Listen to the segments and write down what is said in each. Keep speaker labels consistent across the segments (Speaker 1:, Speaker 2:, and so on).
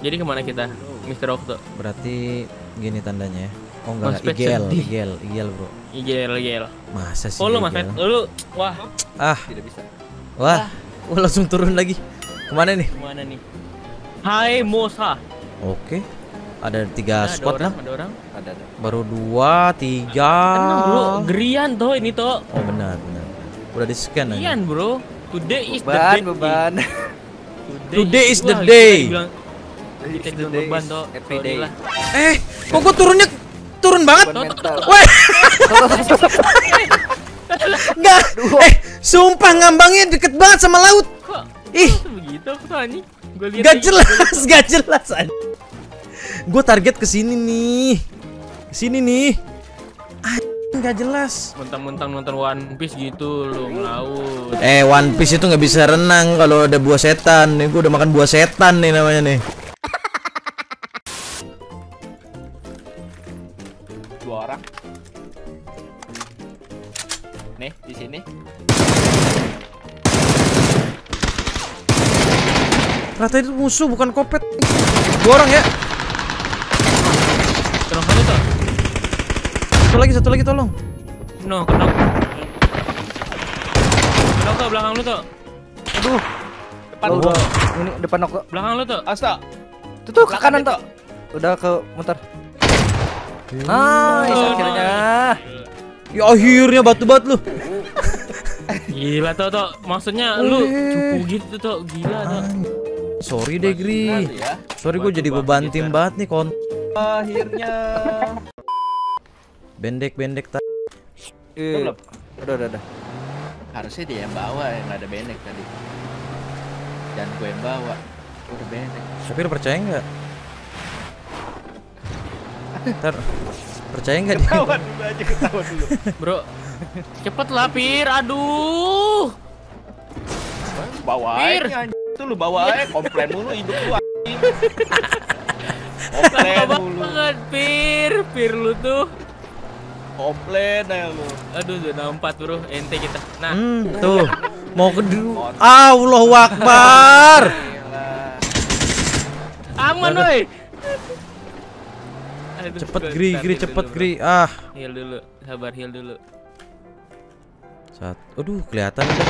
Speaker 1: Jadi kemana kita, Mr. Okto?
Speaker 2: Berarti gini tandanya ya. Oh enggak,
Speaker 1: Prospek
Speaker 2: igel bro.
Speaker 1: IGL.
Speaker 2: Masa sih?
Speaker 1: Oh lu Mas
Speaker 2: igel?
Speaker 1: lu, wah
Speaker 3: Tidak bisa.
Speaker 2: Wah, langsung turun lagi. Kemana nih?
Speaker 1: kemana nih? Hai Mosa.
Speaker 2: Oke. Ada 3 squad lah.
Speaker 1: Ada orang.
Speaker 3: Ada.
Speaker 2: Baru 2, 3.
Speaker 1: Tenang bro, Grian toh ini toh.
Speaker 2: Oh benar. Udah di scan aja.
Speaker 1: Grian bro. Today is the day.
Speaker 3: Beban.
Speaker 2: Today is the
Speaker 1: Wah,
Speaker 2: day.
Speaker 1: Kita bilang beban toh.
Speaker 3: Every day.
Speaker 2: Kok gua turunnya turun banget?
Speaker 3: Mental.
Speaker 2: Weh. Enggak. Sumpah ngambangnya deket banget sama laut.
Speaker 1: Kok?
Speaker 2: Ih,
Speaker 1: Begitu tuh anjing. Gua lihat
Speaker 2: gak jelas aja. Gue target ke sini nih. Kesini nih. Gak jelas.
Speaker 1: Mentang-mentang nonton One Piece gitu lu ngelaut.
Speaker 2: One Piece itu nggak bisa renang kalau ada buah setan. Nih gue udah makan buah setan nih namanya nih.
Speaker 3: 2 orang. Nih, di sini.
Speaker 2: Rata itu musuh bukan kopet. 2 orang ya.
Speaker 1: Tolong kamu toh.
Speaker 2: Satu lagi tolong.
Speaker 1: No, kenok. Kenok toh belakang lu toh.
Speaker 3: Aduh. Depan
Speaker 2: Oh,
Speaker 3: lu. Ini depan aku.
Speaker 1: Belakang lu toh.
Speaker 3: Asta. Tuh ke kanan toh. Udah ke muter. Nice akhirnya.
Speaker 2: Ya akhirnya batu-bat lu.
Speaker 1: Gila toh. Maksudnya lu cupu gitu toh. Gila toh.
Speaker 2: Sorry deh Gri.
Speaker 3: Ya.
Speaker 2: Sorry gue jadi beban tim banget nih
Speaker 3: Akhirnya.
Speaker 2: Bendek
Speaker 3: Udah. Harusnya dia yang bawa, yang nggak ada bendek tadi. Dan gue yang bawa. Udah bendek.
Speaker 2: Tapi lu percaya nggak? Ntar percaya nggak dia?
Speaker 3: Ketahuan dulu aja, ketahuan dulu.
Speaker 1: Bro. Cepet lah Pir. Aduh.
Speaker 3: Bawa
Speaker 1: Pir.
Speaker 3: aja anjing. Itu lu bawa aja, komplain mulu hidup lu anjing. Komplain
Speaker 1: Lama
Speaker 3: mulu.
Speaker 1: banget Pir lu tuh.
Speaker 3: Komplain aja lu.
Speaker 1: Aduh zona 4 bro. Ente kita. Nah.
Speaker 2: Tuh mau kedua. Allahu Akbar.
Speaker 3: Gila.
Speaker 1: Aman woi. Aduh,
Speaker 2: Cepet
Speaker 1: gua
Speaker 2: Gri
Speaker 1: target
Speaker 2: cepet
Speaker 1: dulu,
Speaker 2: Gri.
Speaker 1: bro. Heal dulu. Sabar heal dulu.
Speaker 2: Aduh kelihatan udah.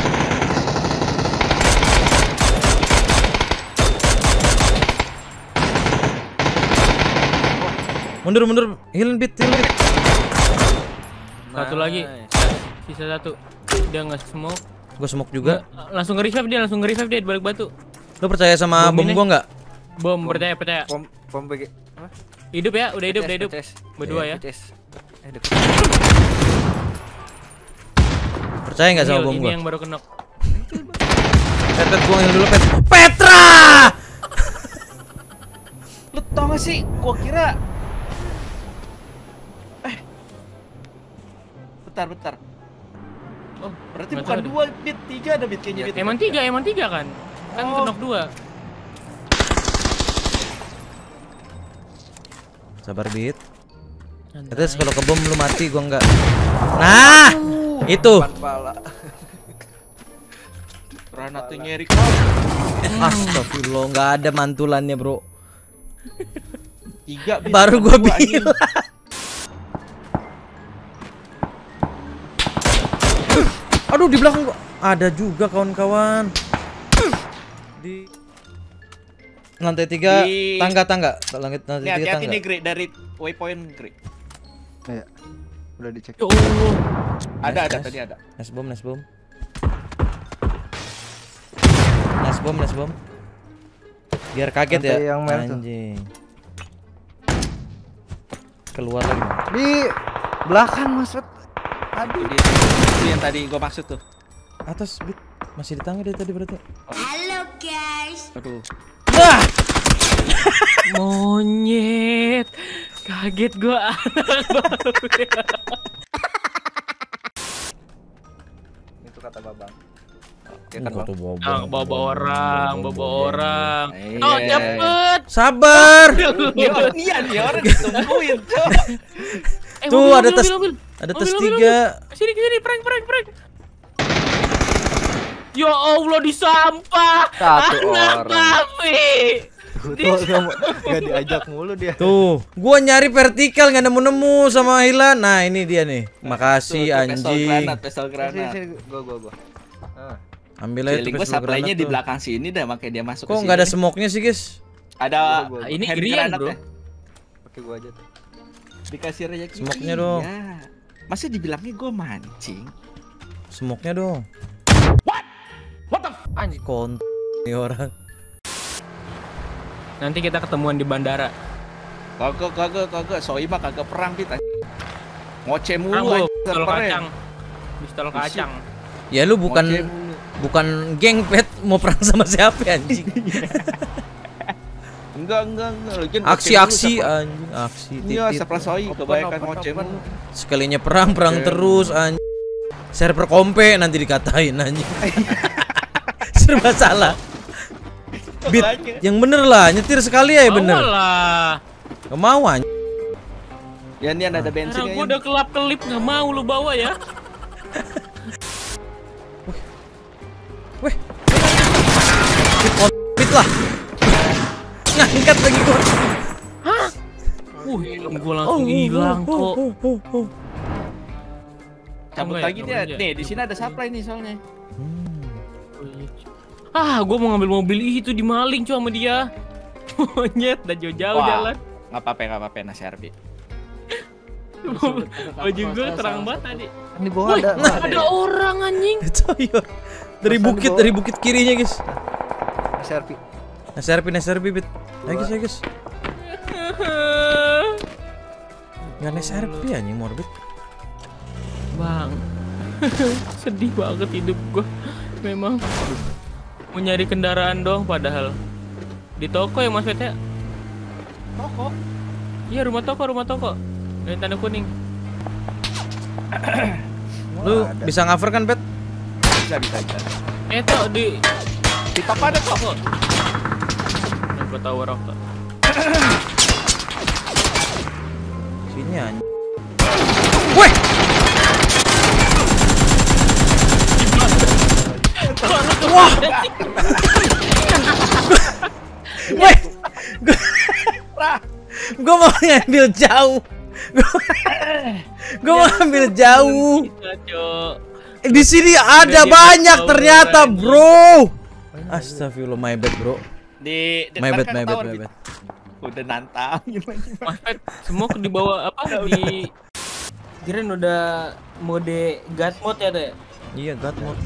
Speaker 2: Mundur, heal bit.
Speaker 1: Satu lagi. Sisa satu. Dia nge-smoke.
Speaker 2: Gue smoke juga.
Speaker 1: Langsung nge-revive dia, di balik batu.
Speaker 2: Lu percaya sama bom
Speaker 1: Bom ini.
Speaker 2: gua nggak?
Speaker 1: Bom, percaya.
Speaker 3: Pom BG. Apa?
Speaker 1: Hidup ya, udah hidup. Berdua ya.
Speaker 3: Deket.
Speaker 2: Percaya nggak sama
Speaker 1: Heal,
Speaker 2: bom
Speaker 1: ini
Speaker 2: gua?
Speaker 1: yang baru kenok.
Speaker 2: Pet, gua heal dulu Pet. Petra!
Speaker 3: Lu tau gak sih? Gua kira. Bentar. Oh, berarti
Speaker 1: Nggak
Speaker 3: bukan
Speaker 1: tahu
Speaker 3: 2 bit, 3 ada bit kayaknya bit.
Speaker 1: Emang tiga kan? Kan
Speaker 3: Oh.
Speaker 1: kenok 2.
Speaker 2: Sabar bit. Terus kalau ke bom lu mati gua enggak. Nah, itu.
Speaker 3: Pala. Granatnya ngerik.
Speaker 2: Astagfirullah, nggak ada mantulannya, Bro.
Speaker 3: 3 bit.
Speaker 2: Baru gua bilang. Aduh, di belakang gua ada juga kawan-kawan. Di lantai 3
Speaker 3: Di-
Speaker 2: tangga. Lantai
Speaker 3: Nih
Speaker 2: 3
Speaker 3: hati-hati
Speaker 2: tangga.
Speaker 3: nih Gri, dari waypoint Gri.
Speaker 4: Ya, udah dicek.
Speaker 1: Ya Allah.
Speaker 3: Ada
Speaker 2: Nice.
Speaker 3: tadi ada.
Speaker 2: Nice bomb. Nice bomb. Biar kaget
Speaker 4: Lantai
Speaker 2: ya.
Speaker 4: yang merah tuh.
Speaker 2: Anjing. Keluar lagi.
Speaker 4: Di belakang Mas Pet.
Speaker 3: Aduh, itu yang tadi gua maksud tuh.
Speaker 2: Atas bit. Masih di tangga dia tadi berarti.
Speaker 5: Halo guys.
Speaker 3: Aduh.
Speaker 2: Wah!
Speaker 1: Monyet. Kaget gua anak baru.
Speaker 4: Itu kata Babang.
Speaker 3: Ya kan, Bang?
Speaker 1: Ah, bawa orang.
Speaker 3: Iya.
Speaker 1: Oh, cepet.
Speaker 2: Sabar.
Speaker 3: Iya nih orang ditungguin, Cok.
Speaker 2: Tuh, ada tes-
Speaker 1: mobil.
Speaker 2: Ada tes
Speaker 1: Mobil.
Speaker 2: 3.
Speaker 1: Sini, prank. Ya Allah, disampah.
Speaker 4: Satu
Speaker 1: Anak
Speaker 4: orang.
Speaker 1: kami.
Speaker 4: Gak diajak mulu dia.
Speaker 2: Tuh, gua nyari vertikal nggak nemu-nemu sama Hilan. Nah, ini dia nih. Makasih anjing.
Speaker 3: Pistol granat.
Speaker 4: Sini, gua.
Speaker 2: Ambil aja
Speaker 3: Feeling
Speaker 2: tuh
Speaker 3: gue
Speaker 2: pistol
Speaker 3: supply-nya
Speaker 2: granat
Speaker 3: di
Speaker 2: tuh.
Speaker 3: belakang sini dah, makanya dia masuk
Speaker 2: Kok
Speaker 3: ke sini.
Speaker 2: nggak ada smoke-nya sih, guys?
Speaker 3: Ada
Speaker 1: Ini
Speaker 3: hand
Speaker 1: Irian,
Speaker 3: granat
Speaker 1: bro.
Speaker 3: ya?
Speaker 4: Pakai gua aja tuh.
Speaker 3: Dikasih rejeki.
Speaker 2: Smoke-nya dong.
Speaker 3: Masa dibilangnya gue mancing?
Speaker 2: Smoke-nya dong. What the anjing kont ini orang.
Speaker 1: Nanti kita ketemuan di bandara.
Speaker 3: Kagak. Soima kagak perang kita. Ngoceh
Speaker 1: Perang
Speaker 3: mulu.
Speaker 1: gua, pistol kacang. Pistol kacang.
Speaker 2: Ya lu bukan geng pet mau perang sama siapa anjing?
Speaker 3: Enggak.
Speaker 2: Aksi anjing, aksi.
Speaker 3: Iya,
Speaker 2: titit.
Speaker 3: seprasoi kebanyakan ngoceh mulu.
Speaker 2: Sekalinya perang terus anjing. Server kompe nanti dikatain anjing. Serba salah. Bit, yang bener lah, nyetir sekali ya bener.
Speaker 1: Lah.
Speaker 2: Gak mau anjing.
Speaker 3: Ya ini ada bensin.
Speaker 1: Sekarang gua udah kelap-kelip nggak mau lu bawa ya.
Speaker 2: Weh. Bit lah. Ngangkat lagi gua.
Speaker 1: Gua langsung hilang kok.
Speaker 3: Cabut
Speaker 1: Enggak ya,
Speaker 3: lagi dia.
Speaker 1: cabut aja.
Speaker 3: Nih, di sini ada supply nih soalnya.
Speaker 1: Gua mau ngambil mobil itu di maling cuma sama dia. Monyet, dah jauh-jauh
Speaker 3: Wah,
Speaker 1: jalan.
Speaker 3: Nggak apa-apa nasi Arbi.
Speaker 1: Baju gua terang banget tadi.
Speaker 4: Di bawah ada.
Speaker 1: Ada orang anjing.
Speaker 2: Coyor. Dari bukit kirinya, guys. Serpi bit. Ayo guys. Nggak serpi anjing morbid.
Speaker 1: Bang. Sedih banget hidup gua. Memang mau nyari kendaraan dong padahal di toko ya Mas Pet ya? Toko? Iya rumah toko. Yang tanda kuning.
Speaker 2: Lu bisa cover kan, Pet?
Speaker 3: Bisa.
Speaker 1: Toh di
Speaker 3: top ada toko.
Speaker 1: Gua tahu orang tuh.
Speaker 2: Sini anjing. Weh. Wah. Weh. Gua mau ngambil jauh. Gua mau ngambil jauh. Di sini ada banyak ternyata, bro. Astagfirullah, my bad, bro. My bad.
Speaker 3: Udah nantangin lagi.
Speaker 1: Mas Pet, semua dibawa apa di kirain udah mode God mode ya deh.
Speaker 2: Iya, God mode.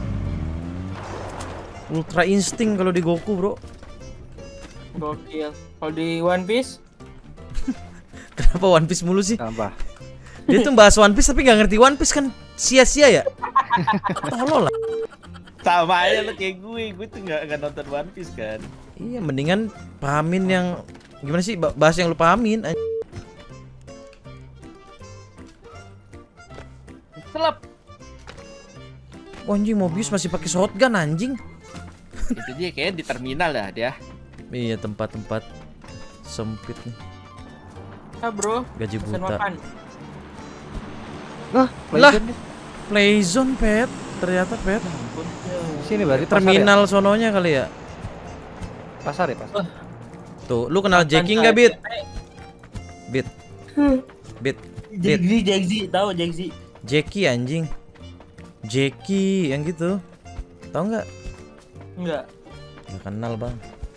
Speaker 2: Ultra insting kalau di Goku, bro.
Speaker 1: Gokil. Kalau di One Piece
Speaker 2: Kenapa One Piece mulu sih?
Speaker 4: Tambah.
Speaker 2: Dia tuh bahas One Piece tapi nggak ngerti One Piece kan sia-sia ya. Tolol lah.
Speaker 3: Sama aja lo kayak gue tuh nggak nonton One Piece kan.
Speaker 2: Iya, mendingan pahamin yang gimana sih, bahas yang lu pahamin.
Speaker 1: selap.
Speaker 2: Oh, anjing, Mobius masih pakai shotgun anjing.
Speaker 3: Itu dia kayak di terminal dah dia.
Speaker 2: Iya, tempat-tempat sempit nih.
Speaker 1: Bro,
Speaker 2: Gaji
Speaker 1: pesan
Speaker 2: buta.
Speaker 1: makan.
Speaker 2: Lah, Playzone, Pet. Ternyata, Pet.
Speaker 4: Sini berarti
Speaker 2: Terminal sononya kali ya.
Speaker 4: Pasar ya, pasar.
Speaker 2: Tuh, lu kenal Jackie nggak, Bit? Bit.
Speaker 1: Jackie, tahu Jackie.
Speaker 2: Jackie anjing. Jackie yang gitu. Tahu nggak?
Speaker 1: Enggak.
Speaker 2: Nggak kenal, Bang.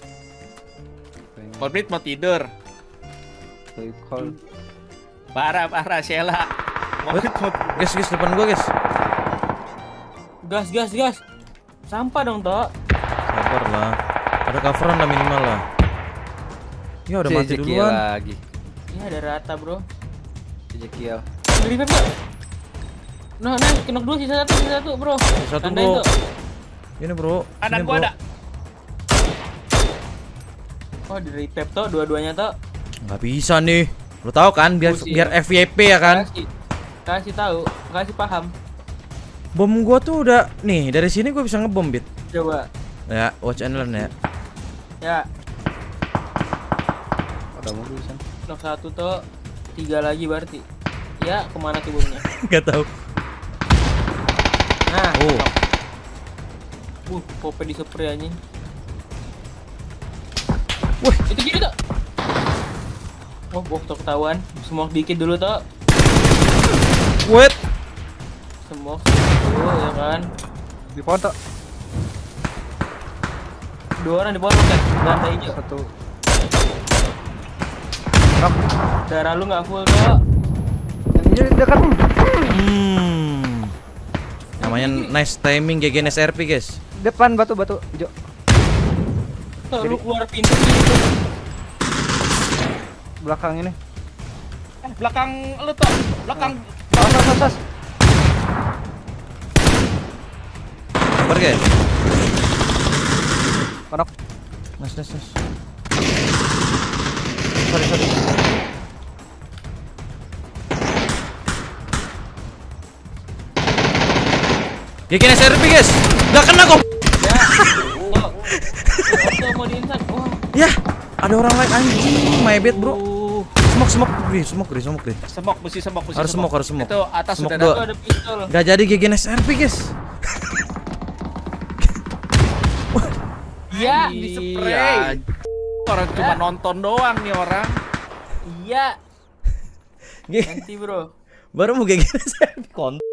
Speaker 3: Morbid mau tidur. Parah Sheila.
Speaker 2: Guys, depan gua, guys.
Speaker 1: Gas. Sampah dong, Tok.
Speaker 2: Sabar lah. Ada coveran lah minimal lah. Ya udah mati duluan.
Speaker 4: Lagi.
Speaker 1: Ini ada rata, Bro.
Speaker 4: Jekiel.
Speaker 1: Beli Pep, Pak. Nah, kenok dua sisa satu, Bro.
Speaker 2: Satu,
Speaker 1: Tandain,
Speaker 2: Bro.
Speaker 1: Tok.
Speaker 2: Ini, Bro.
Speaker 3: Anak
Speaker 2: Sini,
Speaker 3: gua
Speaker 2: Bro.
Speaker 3: ada.
Speaker 1: Oh, dari Pep, Tok, dua-duanya, Tok.
Speaker 2: Nggak bisa nih. Lu tahu kan biar FYP ya kan?
Speaker 1: Kasih tahu, kasih paham.
Speaker 2: Bom gua tuh udah nih, dari sini gua bisa ngebom, Bit.
Speaker 1: Coba.
Speaker 2: Ya, watch and learn ya.
Speaker 1: Ya,
Speaker 4: Ada mobil di sana.
Speaker 1: knock satu, Tok. 3 lagi berarti. Ya, kemana tuh bomnya?
Speaker 2: Nggak tahu.
Speaker 1: Nah,
Speaker 2: Oh.
Speaker 1: Pope di spray anjing.
Speaker 2: Wah.
Speaker 1: Itu kiri tuh. Oh, tuh ketahuan. Smoke dikit dulu tuh.
Speaker 2: Wait.
Speaker 1: Smoke dulu ya kan.
Speaker 4: Di pohon tuh.
Speaker 1: 2 orang di pohon kan. Tanda hijau.
Speaker 4: Satu.
Speaker 1: Darah lu nggak full tuh.
Speaker 4: Ini dekat.
Speaker 2: Namanya nice timing GGNS RP guys.
Speaker 4: Depan batu hijau.
Speaker 1: Tuh lu keluar pintu gitu.
Speaker 4: Belakang ini.
Speaker 3: Belakang lu tuh, belakang.
Speaker 4: Sas.
Speaker 2: Sabar guys.
Speaker 4: Panok.
Speaker 2: Nice.
Speaker 4: Sorry.
Speaker 2: GGNS RP guys. Gak kena kok.
Speaker 1: Ya. Tuh mau diinsan. Wah.
Speaker 2: Ya, ada orang lain anjing. My bad bro. Smoke.
Speaker 3: Semok, mesti semok.
Speaker 2: Harus smoke.
Speaker 3: Itu atas
Speaker 2: Smoke
Speaker 3: sudah
Speaker 2: dua.
Speaker 1: Tuh ada pistol.
Speaker 2: Gak jadi GGNS RP guys.
Speaker 1: Iya.
Speaker 3: di spray. Orang cuma nonton doang nih orang.
Speaker 1: Iya. Nanti bro.
Speaker 2: Baru mau GGNS RP.